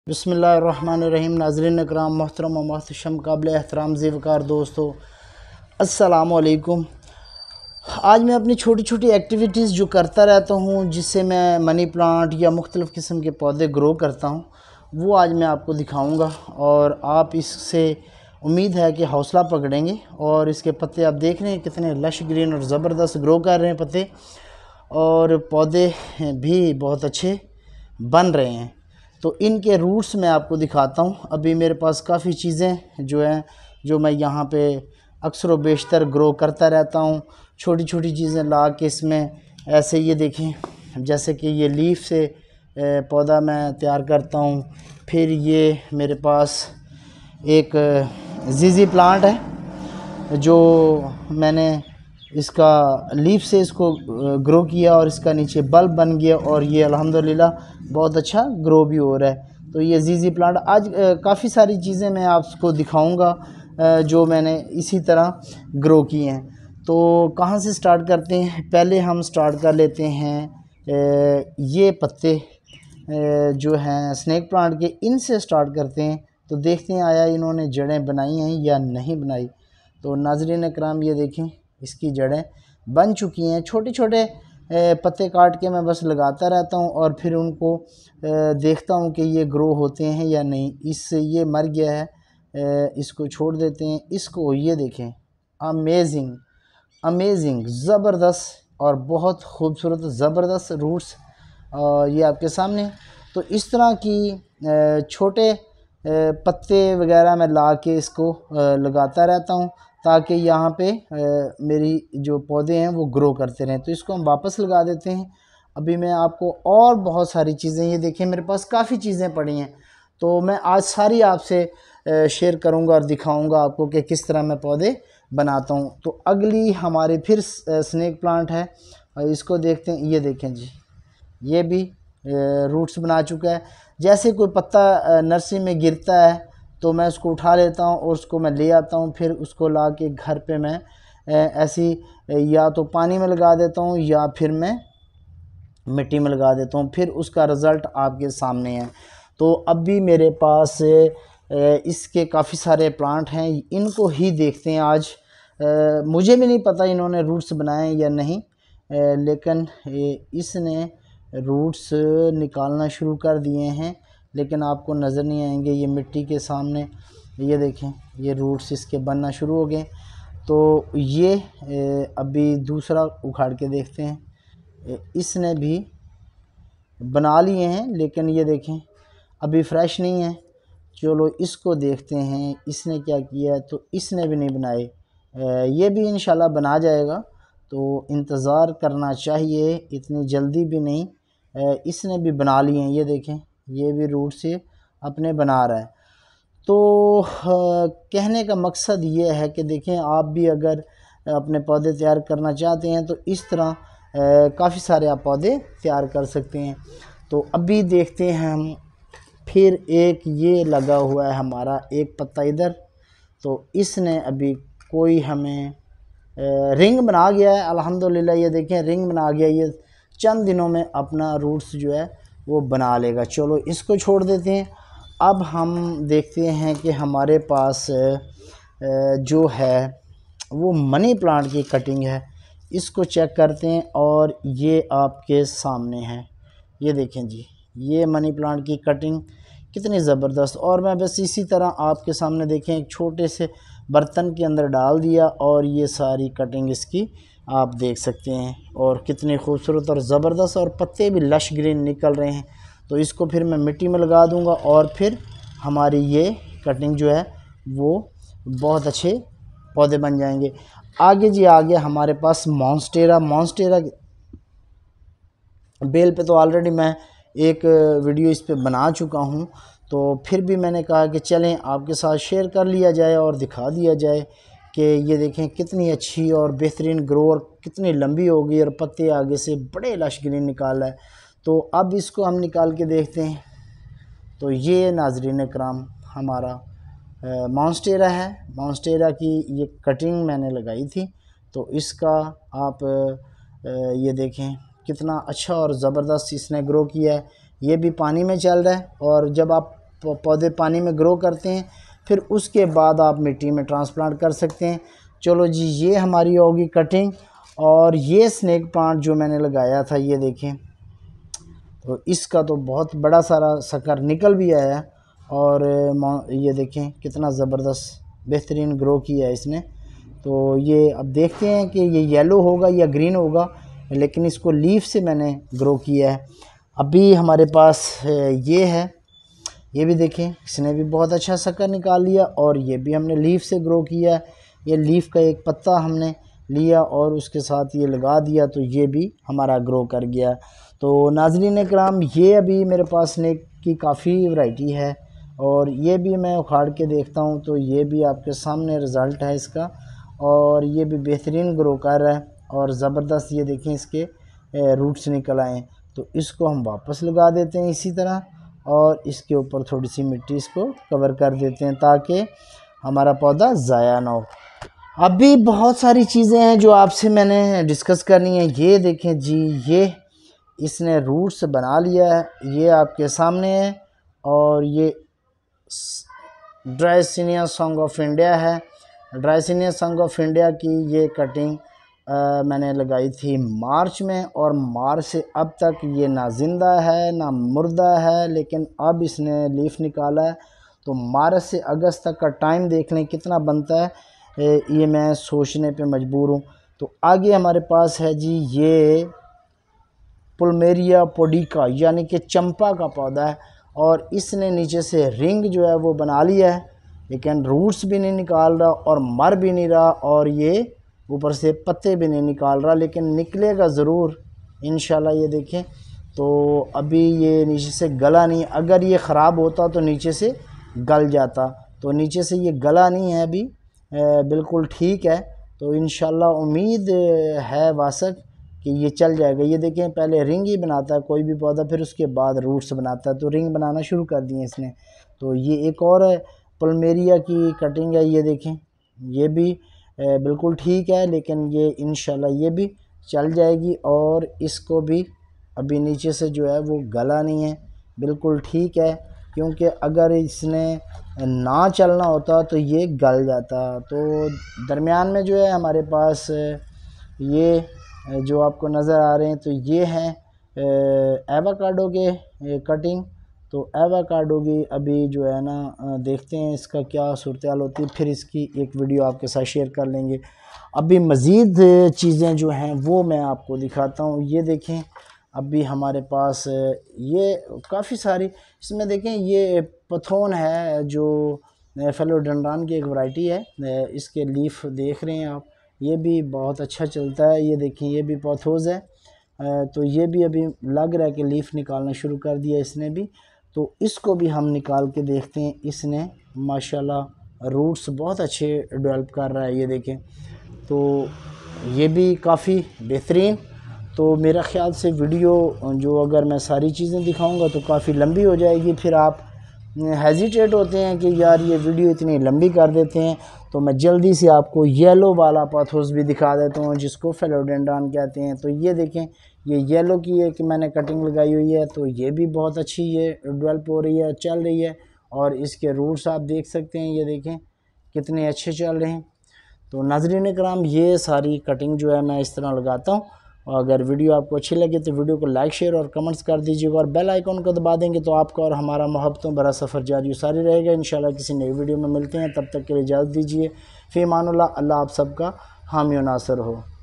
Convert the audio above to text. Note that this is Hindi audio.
बिस्मिल्लाहिर्रहमानिर्रहीम। नाज़रीन इकराम, मोहतरम व मोहतशम, काबिल एहतराम ज़ीवकार दोस्तों, अस्सलामु अलैकुम। आज मैं अपनी छोटी छोटी एक्टिविटीज़ जो करता रहता हूँ, जिससे मैं मनी प्लांट या मुख्तलिफ़ किस्म के पौधे ग्रो करता हूँ, वो आज मैं आपको दिखाऊँगा। और आप इससे उम्मीद है कि हौसला पकड़ेंगे। और इसके पत्ते आप देख रहे हैं कितने लश ग्रीन और ज़बरदस्त ग्रो कर रहे हैं पत्ते, और पौधे भी बहुत अच्छे बन रहे हैं। तो इनके रूट्स मैं आपको दिखाता हूँ। अभी मेरे पास काफ़ी चीज़ें जो हैं, जो मैं यहाँ पे अक्सर व बेशतर ग्रो करता रहता हूँ। छोटी छोटी चीज़ें ला के इसमें ऐसे, ये देखें, जैसे कि ये लीफ से पौधा मैं तैयार करता हूँ। फिर ये मेरे पास एक जीजी प्लांट है, जो मैंने इसका लीफ से इसको ग्रो किया और इसका नीचे बल्ब बन गया, और ये अल्हम्दुलिल्लाह बहुत अच्छा ग्रो भी हो रहा है। तो ये जीजी प्लांट, आज काफ़ी सारी चीज़ें मैं आपको दिखाऊंगा जो मैंने इसी तरह ग्रो की हैं। तो कहाँ से स्टार्ट करते हैं? पहले हम स्टार्ट कर लेते हैं ये पत्ते जो हैं स्नेक प्लांट के, इनसे स्टार्ट करते हैं। तो देखते हैं आया इन्होंने जड़ें बनाई हैं या नहीं बनाई। तो नाज़रीन इकराम, ये देखें, इसकी जड़ें बन चुकी हैं। छोटे छोटे पत्ते काट के मैं बस लगाता रहता हूँ, और फिर उनको देखता हूँ कि ये ग्रो होते हैं या नहीं। ये मर गया है, इसको छोड़ देते हैं। इसको ये देखें, अमेजिंग अमेजिंग, ज़बरदस्त और बहुत खूबसूरत ज़बरदस्त रूट्स ये आपके सामने। तो इस तरह की छोटे पत्ते वगैरह मैं ला के इसको लगाता रहता हूँ, ताकि यहाँ पे मेरी जो पौधे हैं वो ग्रो करते रहें। तो इसको हम वापस लगा देते हैं। अभी मैं आपको और बहुत सारी चीज़ें, ये देखें मेरे पास काफ़ी चीज़ें पड़ी हैं, तो मैं आज सारी आपसे शेयर करूँगा और दिखाऊँगा आपको कि किस तरह मैं पौधे बनाता हूँ। तो अगली हमारी फिर स्नेक प्लांट है, इसको देखते हैं। ये देखें जी, ये भी रूट्स बना चुका है। जैसे कोई पत्ता नर्सरी में गिरता है, तो मैं उसको उठा लेता हूँ और उसको मैं ले आता हूँ। फिर उसको ला के घर पे मैं ऐसी या तो पानी में लगा देता हूँ, या फिर मैं मिट्टी में लगा देता हूँ। फिर उसका रिज़ल्ट आपके सामने है। तो अब भी मेरे पास इसके काफ़ी सारे प्लांट हैं, इनको ही देखते हैं आज। मुझे भी नहीं पता इन्होंने रूट्स बनाए या नहीं, लेकिन इसने रूट्स निकालना शुरू कर दिए हैं, लेकिन आपको नज़र नहीं आएंगे। ये मिट्टी के सामने, ये देखें, ये रूट्स इसके बनना शुरू हो गए। तो ये अभी दूसरा उखाड़ के देखते हैं। इसने भी बना लिए हैं, लेकिन ये देखें अभी फ्रेश नहीं है। चलो इसको देखते हैं इसने क्या किया है। तो इसने भी नहीं बनाए, ये भी इंशाल्लाह बना जाएगा, तो इंतज़ार करना चाहिए, इतनी जल्दी भी नहीं। इसने भी बना लिए हैं, ये देखें, ये भी रूट से अपने बना रहा है। तो कहने का मकसद ये है कि देखें, आप भी अगर अपने पौधे तैयार करना चाहते हैं, तो इस तरह काफ़ी सारे आप पौधे तैयार कर सकते हैं। तो अभी देखते हैं हम, फिर एक ये लगा हुआ है हमारा एक पत्ता इधर। तो इसने अभी कोई हमें रिंग बना गया है, अल्हम्दुलिल्लाह। ये देखें, रिंग बना गया। ये चंद दिनों में अपना रूट्स जो है वो बना लेगा। चलो इसको छोड़ देते हैं। अब हम देखते हैं कि हमारे पास जो है वो मनी प्लांट की कटिंग है, इसको चेक करते हैं। और ये आपके सामने है, ये देखें जी, ये मनी प्लांट की कटिंग कितनी ज़बरदस्त। और मैं बस इसी तरह आपके सामने देखें, एक छोटे से बर्तन के अंदर डाल दिया, और ये सारी कटिंग इसकी आप देख सकते हैं, और कितनी खूबसूरत और ज़बरदस्त, और पत्ते भी लश ग्रीन निकल रहे हैं। तो इसको फिर मैं मिट्टी में लगा दूंगा, और फिर हमारी ये कटिंग जो है वो बहुत अच्छे पौधे बन जाएंगे। आगे जी, आगे हमारे पास मॉन्स्टेरा बेल पे तो ऑलरेडी मैं एक वीडियो इस पे बना चुका हूँ, तो फिर भी मैंने कहा कि चलें आपके साथ शेयर कर लिया जाए और दिखा दिया जाए कि ये देखें कितनी अच्छी और बेहतरीन ग्रो, और कितनी लंबी हो गई, और पत्ते आगे से बड़े लश ग्रीन निकाल रहा है। तो अब इसको हम निकाल के देखते हैं। तो ये नाज़रीन इकराम हमारा मॉन्स्टेरा है। मॉन्स्टेरा की ये कटिंग मैंने लगाई थी। तो इसका आप ये देखें कितना अच्छा और ज़बरदस्त इसने ग्रो किया है। ये भी पानी में चल रहा है, और जब आप पौधे पानी में ग्रो करते हैं, फिर उसके बाद आप मिट्टी में ट्रांसप्लांट कर सकते हैं। चलो जी, ये हमारी होगी कटिंग। और ये स्नेक प्लांट जो मैंने लगाया था, ये देखें, तो इसका तो बहुत बड़ा सारा शक्कर निकल भी आया है। और ये देखें कितना ज़बरदस्त बेहतरीन ग्रो किया है इसने। तो ये अब देखते हैं कि ये येलो होगा या ग्रीन होगा, लेकिन इसको लीफ से मैंने ग्रो किया है। अभी हमारे पास ये है, ये भी देखें, इसने भी बहुत अच्छा शक्कर निकाल लिया। और ये भी हमने लीफ से ग्रो किया है। ये लीफ का एक पत्ता हमने लिया और उसके साथ ये लगा दिया, तो ये भी हमारा ग्रो कर गया। तो नाज़रीन कराम, ये अभी मेरे पास स्नेक की काफ़ी वैरायटी है और ये भी मैं उखाड़ के देखता हूँ, तो ये भी आपके सामने रिज़ल्ट है इसका। और ये भी बेहतरीन ग्रो कर रहा है और ज़बरदस्त, ये देखें इसके रूट्स निकल आए। तो इसको हम वापस लगा देते हैं इसी तरह, और इसके ऊपर थोड़ी सी मिट्टी इसको कवर कर देते हैं ताकि हमारा पौधा ज़ाया ना हो। अभी बहुत सारी चीज़ें हैं जो आपसे मैंने डिस्कस करनी है। ये देखें जी, ये इसने रूट्स बना लिया है, ये आपके सामने है। और ये ड्राइसिनिया सॉन्ग ऑफ इंडिया है। ड्राइसिनिया सॉन्ग ऑफ इंडिया की ये कटिंग मैंने लगाई थी मार्च में, और मार्च से अब तक ये ना ज़िंदा है ना मुर्दा है, लेकिन अब इसने लीफ निकाला है। तो मार्च से अगस्त तक का टाइम देख लें कितना बनता है, ये मैं सोचने पे मजबूर हूँ। तो आगे हमारे पास है जी, ये प्लुमेरिया पोडिका यानी कि चंपा का पौधा है, और इसने नीचे से रिंग जो है वो बना लिया है, लेकिन रूट्स भी नहीं निकाल रहा और मर भी नहीं रहा, और ये ऊपर से पत्ते भी नहीं निकाल रहा, लेकिन निकलेगा ज़रूर इंशाल्लाह। ये देखें, तो अभी ये नीचे से गला नहीं, अगर ये ख़राब होता तो नीचे से गल जाता, तो नीचे से ये गला नहीं है अभी, बिल्कुल ठीक है। तो इंशाल्लाह उम्मीद है वासक कि ये चल जाएगा। ये देखें, पहले रिंग ही बनाता है कोई भी पौधा, फिर उसके बाद रूट्स बनाता है, तो रिंग बनाना शुरू कर दिए इसने। तो ये एक और प्लुमेरिया की कटिंग है, ये देखें, ये भी बिल्कुल ठीक है, लेकिन ये इंशाल्लाह ये भी चल जाएगी। और इसको भी अभी नीचे से जो है वो गला नहीं है, बिल्कुल ठीक है, क्योंकि अगर इसने ना चलना होता तो ये गल जाता। तो दरमियान में जो है हमारे पास ये जो आपको नज़र आ रहे हैं, तो ये हैं एवोकाडो के कटिंग। तो एवोकाडो की अभी जो है ना देखते हैं इसका क्या सूरत हाल होती है, फिर इसकी एक वीडियो आपके साथ शेयर कर लेंगे। अभी मज़ीद चीज़ें जो हैं वो मैं आपको दिखाता हूँ। ये देखें, अभी हमारे पास ये काफ़ी सारी, इसमें देखें ये पथोन है जो फेलोडेंड्रॉन की एक वैरायटी है, इसके लीफ देख रहे हैं आप, ये भी बहुत अच्छा चलता है। ये देखें, ये भी पोथोस है, तो ये भी अभी लग रहा है कि लीफ निकालना शुरू कर दिया इसने भी। तो इसको भी हम निकाल के देखते हैं। इसने माशाल्लाह रूट्स बहुत अच्छे डेवलप कर रहा है, ये देखें, तो ये भी काफ़ी बेहतरीन। तो मेरा ख़्याल से वीडियो जो अगर मैं सारी चीज़ें दिखाऊंगा तो काफ़ी लंबी हो जाएगी, फिर आप हेजिटेट होते हैं कि यार ये वीडियो इतनी लंबी कर देते हैं। तो मैं जल्दी से आपको येलो वाला पाथोस भी दिखा देता हूँ जिसको फेलोडेंड्रॉन कहते हैं। तो ये देखें, ये येलो की है कि मैंने कटिंग लगाई हुई है, तो ये भी बहुत अच्छी ये डेवलप हो रही है, चल रही है। और इसके रूट्स आप देख सकते हैं, ये देखें कितने अच्छे चल रहे हैं। तो नाज़रीन कराम, ये सारी कटिंग जो है मैं इस तरह लगाता हूँ। और अगर वीडियो आपको अच्छी लगे तो वीडियो को लाइक, शेयर और कमेंट्स कर दीजिएगा, और बेल आइकॉन को दबा देंगे तो आपका और हमारा मोहब्बतों भरा सफ़र जारी सारी रहेगा। इंशाल्लाह किसी नई वीडियो में मिलते हैं, तब तक के लिए इजाज़त दीजिए। फ़ी अमानुल्लाह। अल्लाह आप सबका हामी और नासर हो।